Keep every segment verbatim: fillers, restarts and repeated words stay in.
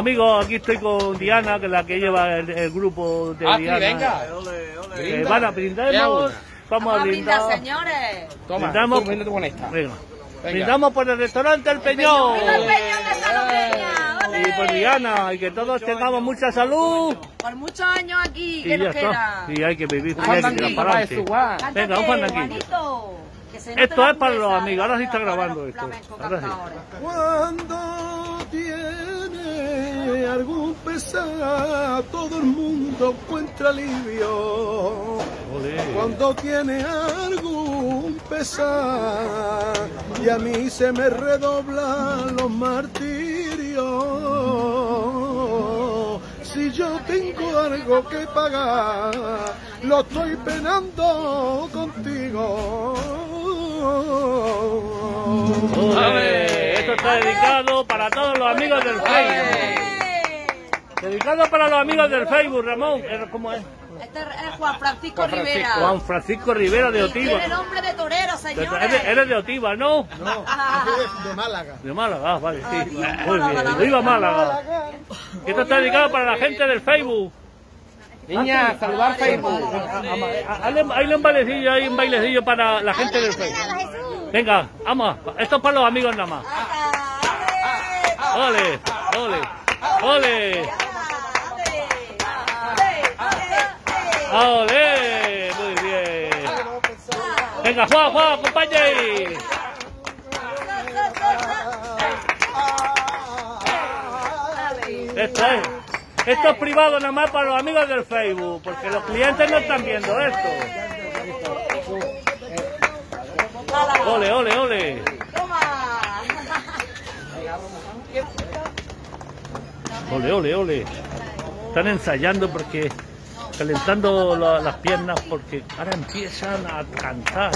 amigos, aquí estoy con Diana, que es la que lleva el, el grupo de ah, Diana. Sí, venga. Eh, van a brindemos. Vamos a brindar, señores. Toma, brindamos, tú brindate con esta. Venga. Brindamos por el restaurante El Peñón. ¡Viva el Peñón de Salopeña! Y por Diana, y que todos tengamos mucha salud. Por muchos años aquí, que Y nos ya queda. está. Y hay que vivir, Un hay que tirar fandanguillo para para adelante. eso, guau. Venga, un fandanguillo. Esto es para los amigos, ahora sí está grabando esto. Ahora sí. Cuando tiene algún pesar, todo el mundo encuentra alivio. Olé. Cuando tiene algún pesar y a mí se me redoblan los martirios. Si yo tengo algo que pagar, lo estoy penando contigo. Olé. Esto está dedicado para todos los amigos del Facebook. Dedicado para los amigos del Facebook, Ramón. ¿Cómo es? Este es Juan Francisco Juan Francisco. Rivera. Juan Francisco Rivera de Otiva. Tiene nombre de torero, señores. Eres, eres de Otiva, ¿no? No, de, de Málaga. De Málaga, ah, vale, sí. viva Muy Málaga, bien. la ¡Viva verdad. Málaga! Esto está dedicado para la gente del Facebook. Niña, saludar Facebook. Hay un bailecillo, hay un bailecillo para la gente del Facebook. Venga, vamos. Esto es para los amigos nada más. ¡Ole! ¡Ole! ¡Ole! ¡Ole! Muy bien. Venga, Juan, Juan, acompañe. Esto es, esto es privado nada más para los amigos del Facebook, porque los clientes no están viendo esto. Ole, ole, ole. Ole, ole, ole. Están ensayando porque calentando la, las piernas porque ahora empiezan a cantar.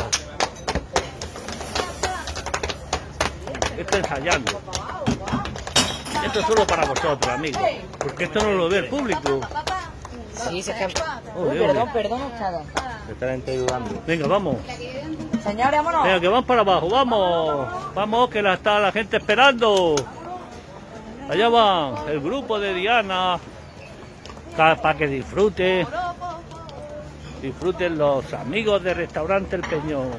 Esto ensayando. Esto es solo para vosotros, amigos, porque esto no lo ve el público. Sí, se está... Ole, Uy, perdón, ole. perdón, ustedes. Están ayudando. Venga, vamos. Señores, vámonos. Venga, que vamos para abajo, vamos. Vamos, que la está la gente esperando. Allá van el grupo de Diana. Para que disfruten. Disfruten los amigos del restaurante El Peñón.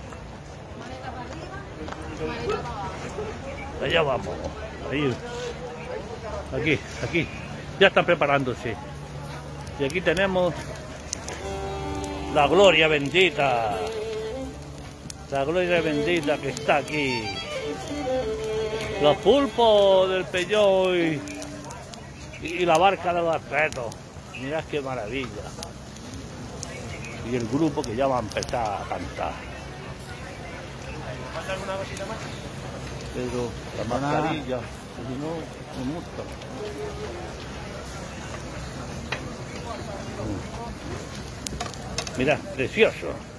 Allá vamos. Ahí. Aquí, aquí. Ya están preparándose. Y aquí tenemos la gloria bendita. La gloria bendita que está aquí. Los pulpos del Peñón y, y la barca de los respetos. Mirad qué maravilla. Y el grupo que ya va a empezar a cantar. ¿Falta alguna cosita más? Pero la mascarilla, si no, no mucho. Mira, precioso.